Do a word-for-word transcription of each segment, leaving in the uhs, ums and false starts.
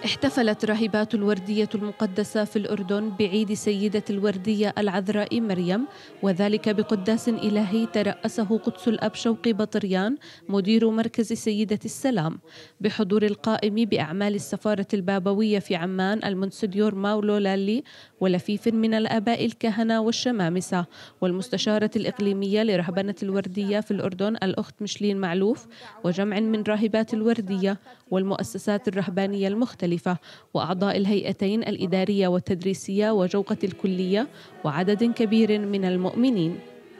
احتفلت راهبات الوردية المقدسة في الأردن بعيد سيدة الوردية العذراء مريم، وذلك بقداس إلهي ترأسه قدس الأب شوقي بطريان مدير مركز سيدة السلام، بحضور القائم بأعمال السفارة البابوية في عمان المونسيديور ماولو لالي، ولفيف من الآباء الكهنة والشمامسة، والمستشارة الإقليمية لرهبنة الوردية في الأردن الأخت مشلين معلوف، وجمع من راهبات الوردية والمؤسسات الرهبانية المختلفة وأعضاء الهيئتين الإدارية والتدريسية وجوقة الكلية وعدد كبير من المؤمنين.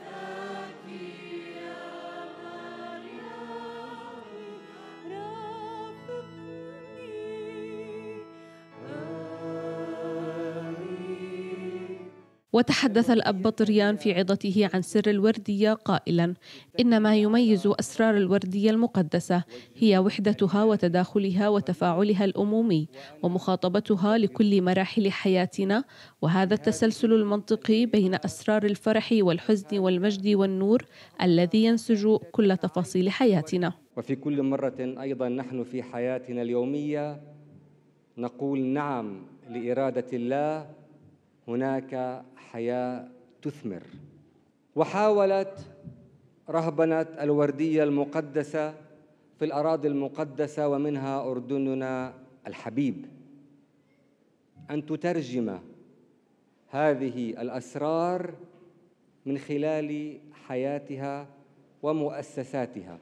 وتحدث الأب بطريان في عظته عن سر الوردية قائلاً: إن ما يميز أسرار الوردية المقدسة هي وحدتها وتداخلها وتفاعلها الأمومي ومخاطبتها لكل مراحل حياتنا، وهذا التسلسل المنطقي بين أسرار الفرح والحزن والمجد والنور الذي ينسج كل تفاصيل حياتنا. وفي كل مرة أيضاً نحن في حياتنا اليومية نقول نعم لإرادة الله، هناك حياة تثمر. وحاولت رهبنة الوردية المقدسة في الأراضي المقدسة ومنها أردننا الحبيب أن تترجم هذه الأسرار من خلال حياتها ومؤسساتها،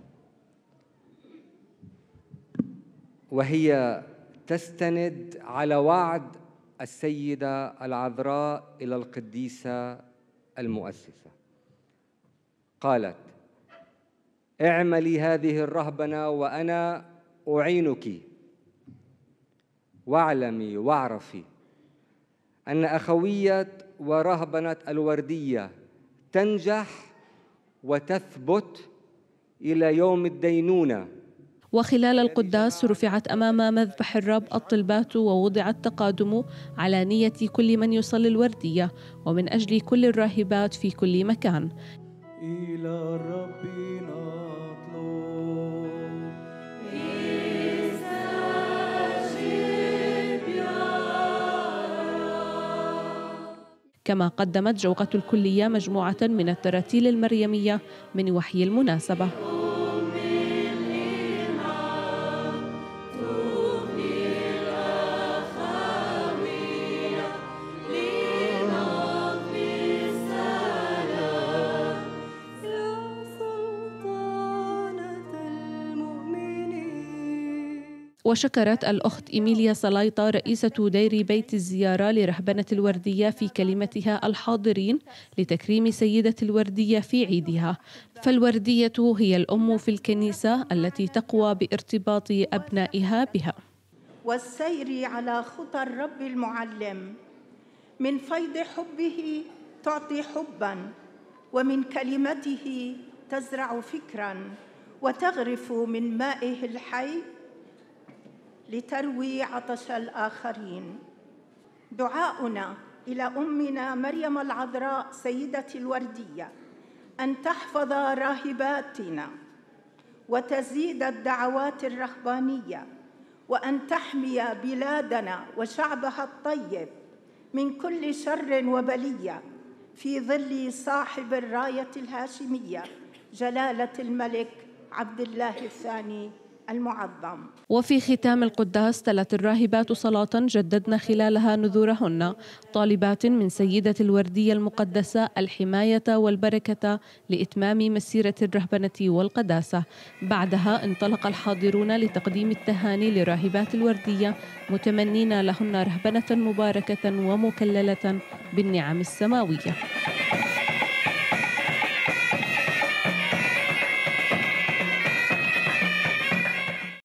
وهي تستند على وعد السيدة العذراء إلى القديسة المؤسسة. قالت: اعملي هذه الرهبنة وأنا أعينك، واعلمي واعرفي أن أخوية ورهبنة الوردية تنجح وتثبت إلى يوم الدينونة. وخلال القداس رفعت أمام مذبح الرب الطلبات ووضع التقادم على نية كل من يصلي الوردية ومن أجل كل الراهبات في كل مكان. إلى الرب نطلب استجب يا رب. كما قدمت جوقة الكلية مجموعة من التراتيل المريمية من وحي المناسبة. وشكرت الأخت إيميليا سلايطة رئيسة دير بيت الزيارة لرهبنة الوردية في كلمتها الحاضرين لتكريم سيدة الوردية في عيدها، فالوردية هي الأم في الكنيسة التي تقوى بارتباط أبنائها بها. والسير على خطى الرب المعلم، من فيض حبه تعطي حباً، ومن كلمته تزرع فكراً، وتغرف من مائه الحي لتروي عطش الآخرين. دعاؤنا إلى أمنا مريم العذراء سيدة الوردية أن تحفظ راهباتنا وتزيد الدعوات الرهبانية، وأن تحمي بلادنا وشعبها الطيب من كل شر وبلية في ظل صاحب الراية الهاشمية جلالة الملك عبد الله الثاني المعظم. وفي ختام القداس تلت الراهبات صلاة جددن خلالها نذورهن، طالبات من سيدة الوردية المقدسة الحماية والبركة لإتمام مسيرة الرهبنة والقداسة. بعدها انطلق الحاضرون لتقديم التهاني لراهبات الوردية، متمنين لهن رهبنة مباركة ومكللة بالنعم السماوية.